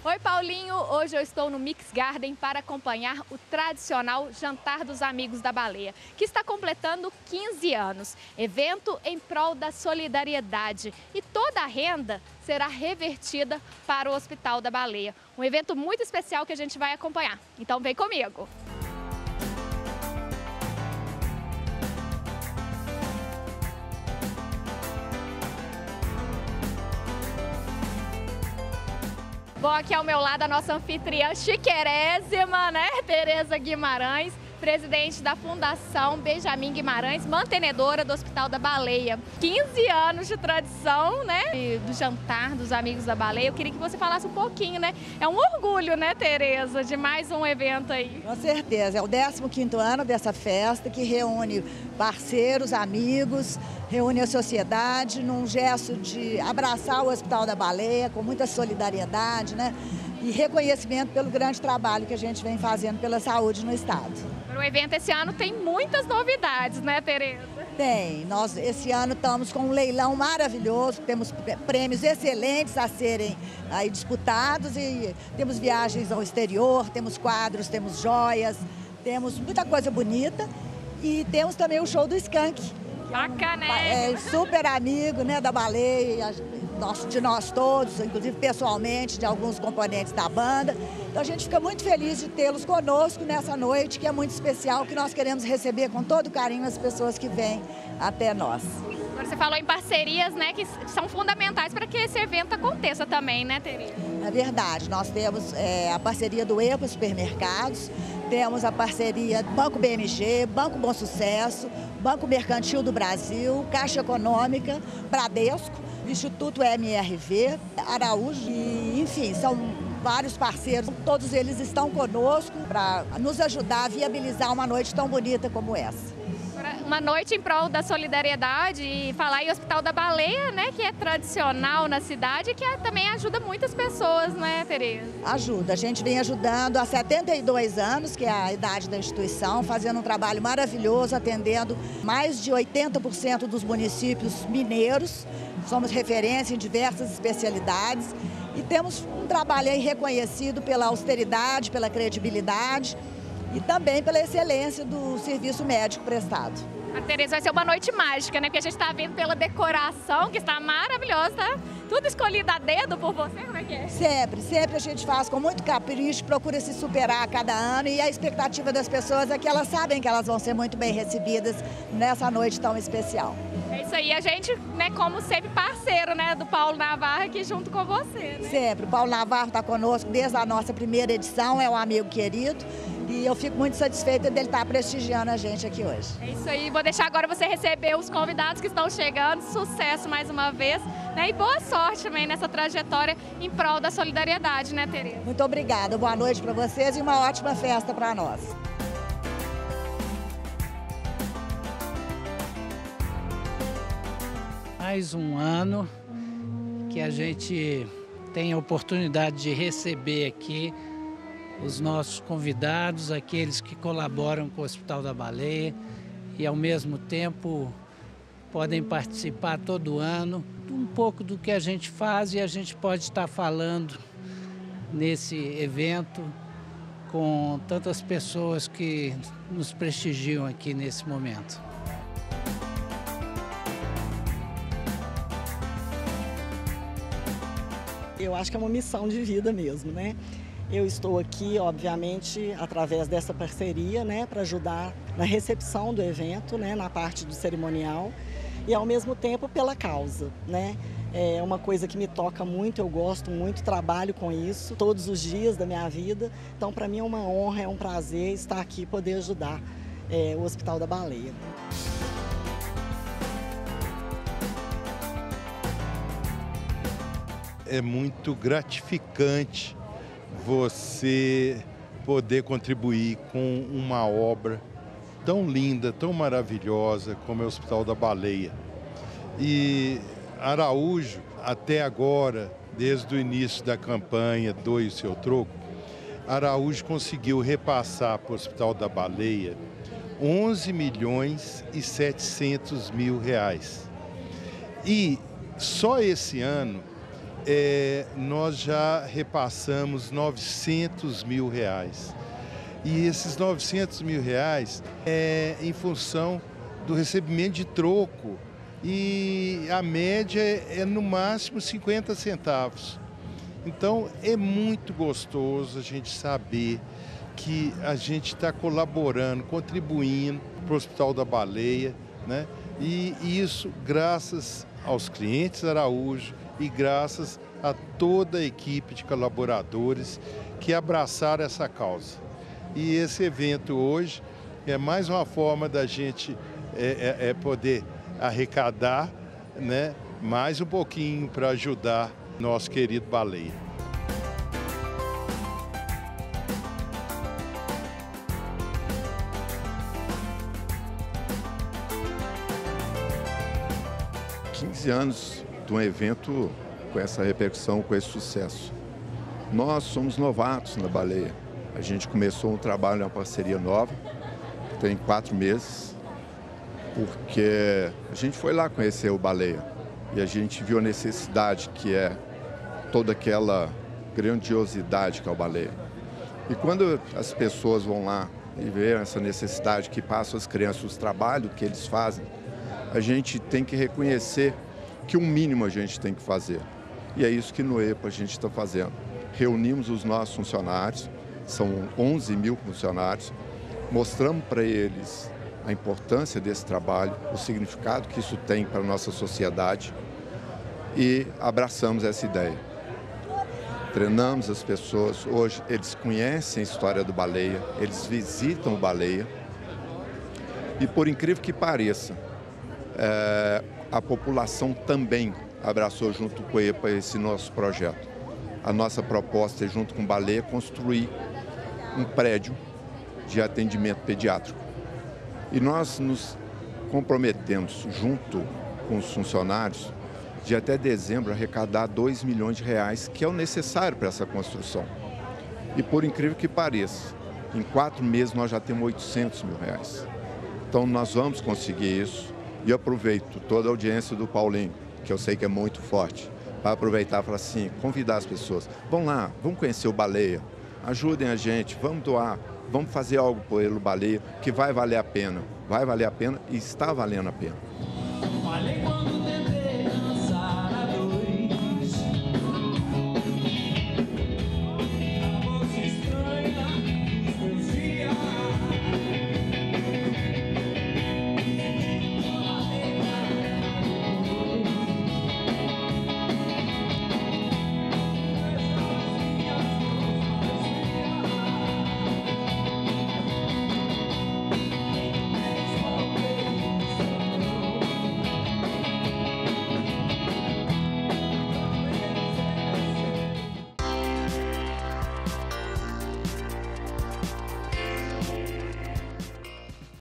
Oi, Paulinho! Hoje eu estou no Mix Garden para acompanhar o tradicional Jantar dos Amigos da Baleia, que está completando 15 anos. Evento em prol da solidariedade e toda a renda será revertida para o Hospital da Baleia. Um evento muito especial que a gente vai acompanhar. Então vem comigo! Bom, aqui ao meu lado a nossa anfitriã chiquerésima, né? Tereza Guimarães, presidente da Fundação Benjamin Guimarães, mantenedora do Hospital da Baleia. 15 anos de tradição, né? Do Jantar dos Amigos da Baleia. Eu queria que você falasse um pouquinho, né? É um orgulho, né, Tereza, de mais um evento aí. Com certeza. É o 15º ano dessa festa que reúne parceiros, amigos, reúne a sociedade num gesto de abraçar o Hospital da Baleia com muita solidariedade, né? E reconhecimento pelo grande trabalho que a gente vem fazendo pela saúde no estado. O evento esse ano tem muitas novidades, né, Tereza? Tem. Nós esse ano estamos com um leilão maravilhoso, temos prêmios excelentes a serem aí disputados e temos viagens ao exterior, temos quadros, temos joias, temos muita coisa bonita e temos também o show do Skank. Bacana, É super amigo, né, da Baleia, de nós todos, inclusive pessoalmente, de alguns componentes da banda. Então a gente fica muito feliz de tê-los conosco nessa noite, que é muito especial, que nós queremos receber com todo carinho as pessoas que vêm até nós. Agora você falou em parcerias, né, que são fundamentais para que esse evento aconteça também, né, Tereza? É verdade, nós temos a parceria do EPA Supermercados, temos a parceria Banco BMG, Banco Bom Sucesso, Banco Mercantil do Brasil, Caixa Econômica, Bradesco, Instituto MRV, Araújo, e, enfim, são vários parceiros. Todos eles estão conosco para nos ajudar a viabilizar uma noite tão bonita como essa. Uma noite em prol da solidariedade e falar em Hospital da Baleia, né, que é tradicional na cidade e que também ajuda muitas pessoas, né, Tereza? Ajuda. A gente vem ajudando há 72 anos, que é a idade da instituição, fazendo um trabalho maravilhoso, atendendo mais de 80% dos municípios mineiros. Somos referência em diversas especialidades e temos um trabalho aí reconhecido pela austeridade, pela credibilidade e também pela excelência do serviço médico prestado. A Tereza, vai ser uma noite mágica, né? Porque a gente está vendo pela decoração, que está maravilhosa, tá? Tudo escolhido a dedo por você, como é que é? Sempre a gente faz com muito capricho, procura se superar a cada ano e a expectativa das pessoas é que elas sabem que elas vão ser muito bem recebidas nessa noite tão especial. É isso aí, a gente, né, como sempre, parceiro, né, do Paulo Navarro aqui junto com você, né? Sempre, o Paulo Navarro está conosco desde a nossa primeira edição, é um amigo querido. E eu fico muito satisfeita dele estar prestigiando a gente aqui hoje. É isso aí, vou deixar agora você receber os convidados que estão chegando. Sucesso mais uma vez, né? E boa sorte também nessa trajetória em prol da solidariedade, né, Tereza? Muito obrigada, boa noite para vocês e uma ótima festa para nós. Mais um ano que a gente tem a oportunidade de receber aqui os nossos convidados, aqueles que colaboram com o Hospital da Baleia e ao mesmo tempo podem participar todo ano um pouco do que a gente faz e a gente pode estar falando nesse evento com tantas pessoas que nos prestigiam aqui nesse momento. Eu acho que é uma missão de vida mesmo, né? Eu estou aqui, obviamente, através dessa parceria, né, para ajudar na recepção do evento, né, na parte do cerimonial e, ao mesmo tempo, pela causa, né? É uma coisa que me toca muito, eu gosto muito, trabalho com isso todos os dias da minha vida. Então, para mim é uma honra, é um prazer estar aqui e poder ajudar o Hospital da Baleia. É muito gratificante você poder contribuir com uma obra tão linda, tão maravilhosa como é o Hospital da Baleia. E Araújo, até agora, desde o início da campanha Doe o Seu Troco, Araújo conseguiu repassar para o Hospital da Baleia 11.700.000 reais. E só esse ano nós já repassamos R$900 mil. E esses R$900 mil é em função do recebimento de troco. E a média é no máximo 50 centavos. Então é muito gostoso a gente saber que a gente está colaborando, contribuindo para o Hospital da Baleia, né? E isso graças aos clientes Araújo e graças a toda a equipe de colaboradores que abraçaram essa causa. E esse evento hoje é mais uma forma da gente poder arrecadar, né, mais um pouquinho para ajudar nosso querido Baleia. Anos de um evento com essa repercussão, com esse sucesso. Nós somos novatos na Baleia. A gente começou um trabalho, uma parceria nova, tem 4 meses, porque a gente foi lá conhecer o Baleia e a gente viu a necessidade que é toda aquela grandiosidade que é o Baleia. E quando as pessoas vão lá e veem essa necessidade que passam as crianças, os trabalhos que eles fazem, a gente tem que reconhecer que o mínimo a gente tem que fazer. E é isso que no EPA a gente está fazendo. Reunimos os nossos funcionários, são 11 mil funcionários, mostramos para eles a importância desse trabalho, o significado que isso tem para a nossa sociedade e abraçamos essa ideia. Treinamos as pessoas, hoje eles conhecem a história do Baleia, eles visitam o Baleia e, por incrível que pareça, a população também abraçou junto com o EPA esse nosso projeto. A nossa proposta é, junto com o Baleia, construir um prédio de atendimento pediátrico. E nós nos comprometemos, junto com os funcionários, de até dezembro arrecadar R$2 milhões, que é o necessário para essa construção. E, por incrível que pareça, em 4 meses nós já temos R$800 mil. Então nós vamos conseguir isso. E aproveito toda a audiência do Paulinho, que eu sei que é muito forte, para aproveitar e falar assim, convidar as pessoas. Vão lá, vamos conhecer o Baleia, ajudem a gente, vamos doar, vamos fazer algo pelo Baleia, que vai valer a pena e está valendo a pena.